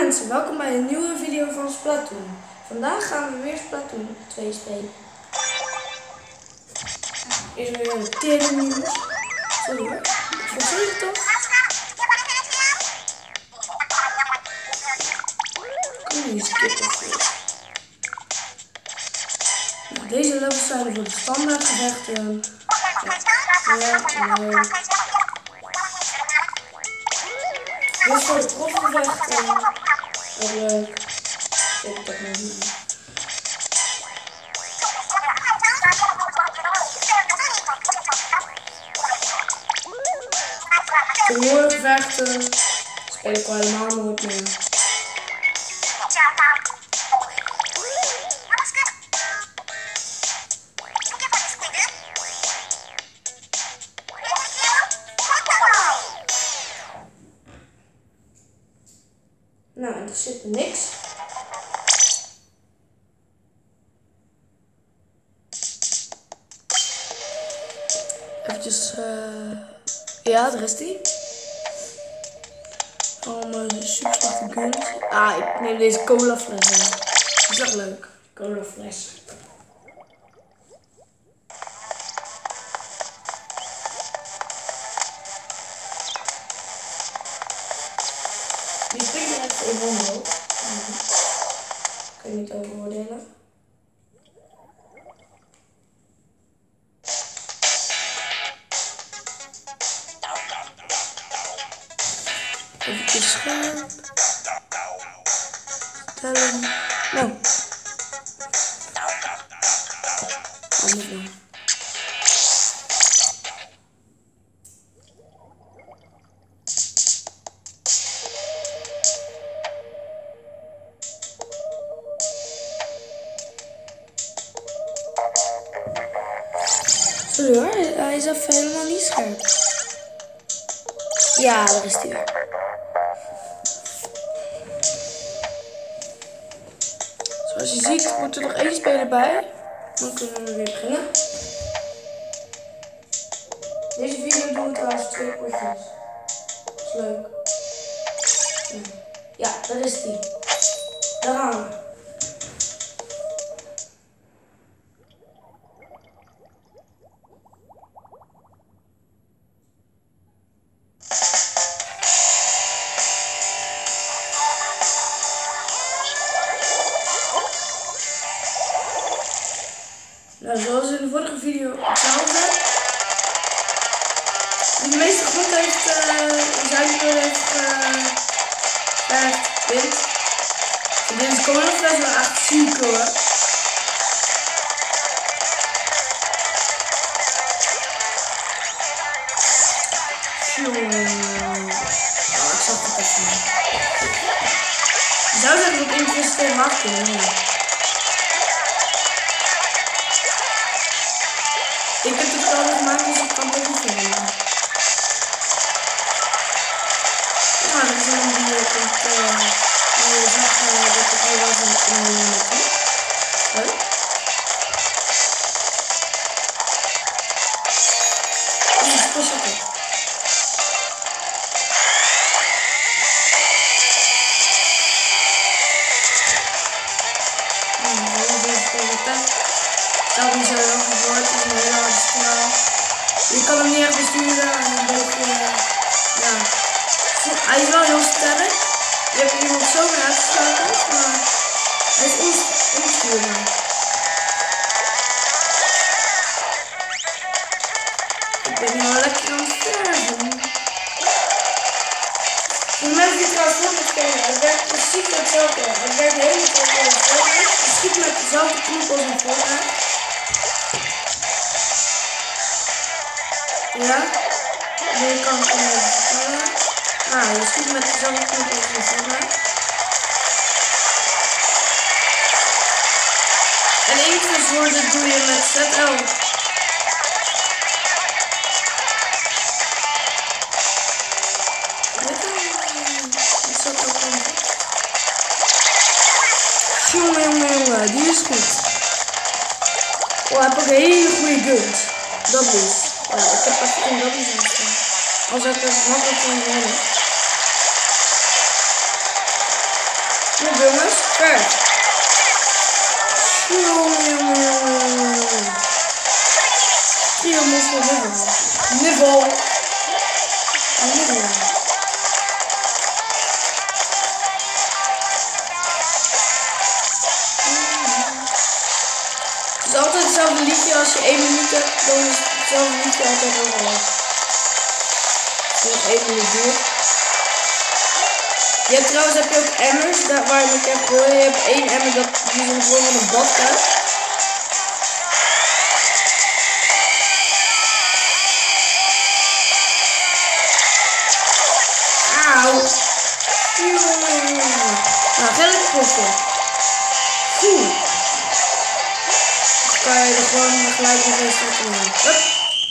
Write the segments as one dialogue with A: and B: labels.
A: mensen, welkom bij een nieuwe video van Splatoon. Vandaag gaan we weer Splatoon 2 spelen. Eerst weer een teringnieuws. Sorry hoor, wat zeg je toch? Kom niet skippen voor. Nou, deze levels zijn voor de standaard gevechten. Ja, leuk. Dit voor de profgevechten. Wat leuk. Ik heb dat nog niet. Toernooigevechten speel ik al helemaal nooit meer. Nou, er zit niks. Eventjes, ja, daar is die. Allemaal super slechte guns. Ah, ik neem deze cola fles. Dat is echt leuk. Cola fles. Die springt er echt in omhoog. Kun je niet over oordelen. Even scherp. Tellen. Nou. Anders dan. Sorry hoor, hij is even helemaal niet scherp. Ja, daar is hij weer. Zoals je ziet moet er nog één speler bij. Dan kunnen we weer beginnen. Deze video doen we trouwens 2 potjes. Dat is leuk. Ja, daar is die. Daar gaan we. Nou, zoals in de vorige video hetzelfde. Die de meeste grond heeft, zuidelijk heeft wint. En deze colafles wel echt ziek hoor. Oh, ik zag het even niet. Je zou zeggen dat ik investeren mag kunnen. Ik heb het al gemaakt, dus ik kan het niet vinden. Ja, dat is een video die je zag dat ik al was in de minuut. Leuk. Ja, push op. Dat niet zo heel veel voor, het is een hele harde straal. Je kan hem niet echt besturen en een beetje, ja. Hij is wel heel sterk. Je hebt iemand zo weer uitgeschakeld, maar hij is onstuurbaar. Ik ben nu wel lekker aan het sterven. Voor mensen die trouwens Fortnite spelen, het werkt precies hetzelfde. Het werkt helemaal zoals Fortnite. Je schiet met dezelfde knop als een Fortnite. Ja, nu kan ik hem even vertellen. Nou, je schiet met dezelfde knop als een Fortnite. En infusies doe je met ZL. Jongen, die is goed. Oh, hij heeft ook hele goede guns. Dat is. Ja, ik heb echt geen dat niet aanstaan. Als ik het makkelijk kan winnen. Goed jongens, ver. Trio moest wel Nibble. Het is altijd hetzelfde liedje. Als je 1 minuut hebt, dan is hetzelfde liedje altijd overal. Nog 1 minuut duurt. Je hebt trouwens heb je ook emmers, daar waar je met kan gooien. Je hebt 1 emmer dat die in de vorm van een badkuip. Auw. Nou, ga lekker pushen. Dan kan je er gewoon gelijk nog eens in doen. Hup.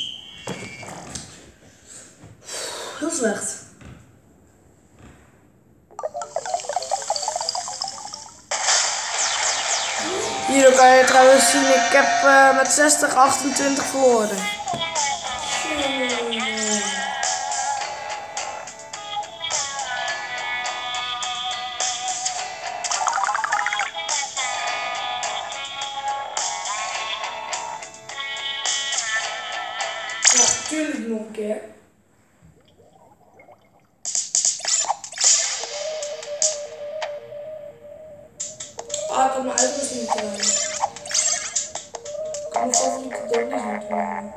A: Heel slecht. Hier kan je trouwens zien, ik heb met 60-28 verloren. Ja, natuurlijk nog een keer. Ah, ik had mijn uitrusting niet gedaan. Ik had mijn favoriete donies niet gedaan.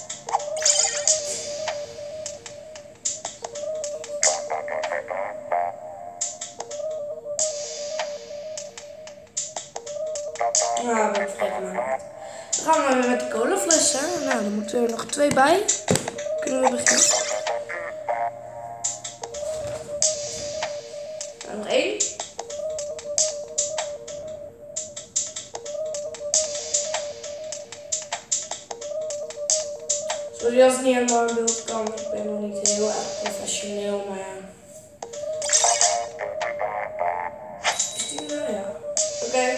A: Ja, ben ik vergeten maar. Dan gaan we weer met de colaflessen. Nou, dan moeten er nog 2 bij. Kunnen we beginnen. Nou, nog 1. Sorry als het niet helemaal in beeld kan. Ik ben nog niet heel erg professioneel, maar ja. Is die nou? Ja. Oké.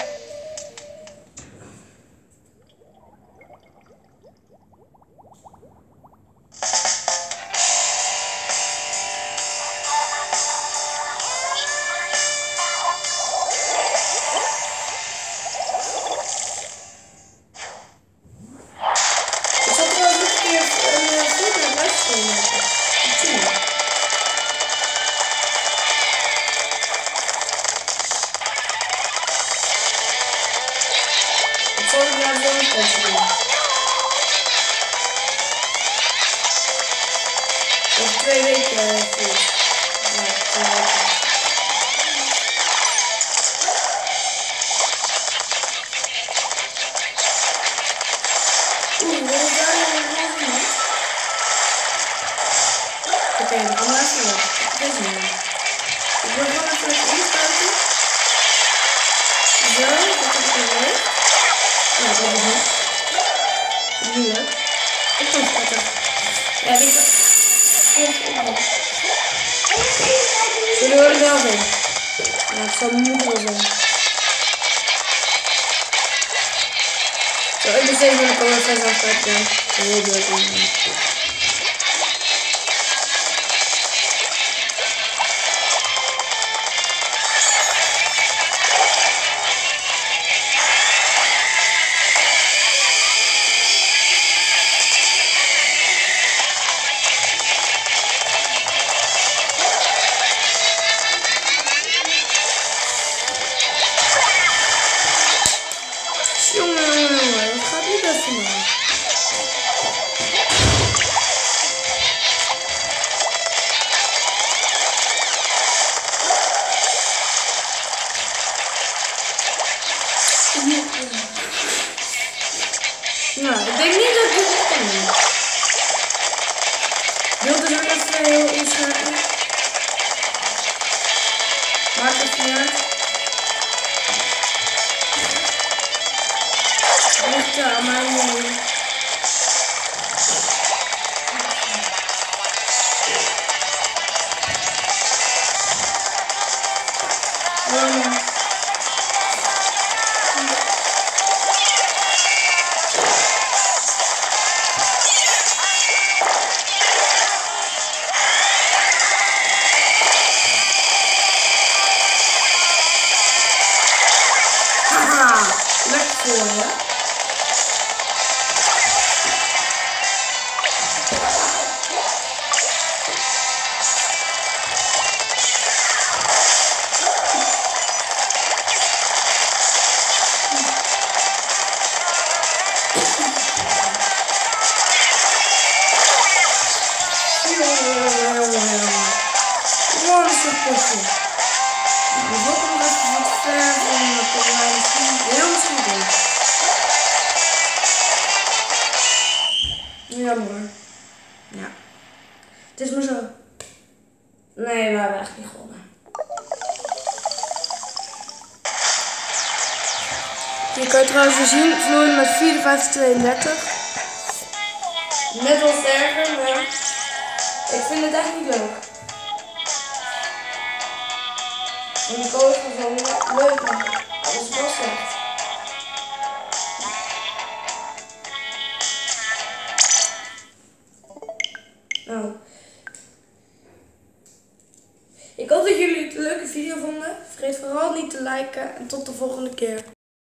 A: Of 2 weken goed. Ja, 2 weken. Wat is daar nou nog? Oké, dan gaan we even weg. Deze niet. Ik wil gewoon even lekker inspuiten. Zo, dat heb ik er weer. Ja, dat is het. Nu leuk. Ik kan spuiten. Ja, ik denk dat... Zullen we er wel zijn? Ja, het zal moeilijk wel zijn. Zo, ik ben steeds met de colorfest aan het kijken. Heel leuk. Nou, ik denk niet dat ik dit kan doen. Wilde er even heel inschakelen. Maak het niet uit. Ligt aan mijn mooi. voor je. Gewoon een soort potje. We zoeken nog even wat ver van de terrein. Heel misschien doen. Jammer. Ja. Het is maar zo. Nee, we hebben echt niet gewonnen. Je kan trouwens weer zien, verloren met 54-32. Net wat erger, maar ik vind het echt niet leuk. En die coach was wel leuk, maar dat is wel slecht. Nou. Ik hoop dat jullie het een leuke video vonden. Vergeet vooral niet te liken en tot de volgende keer.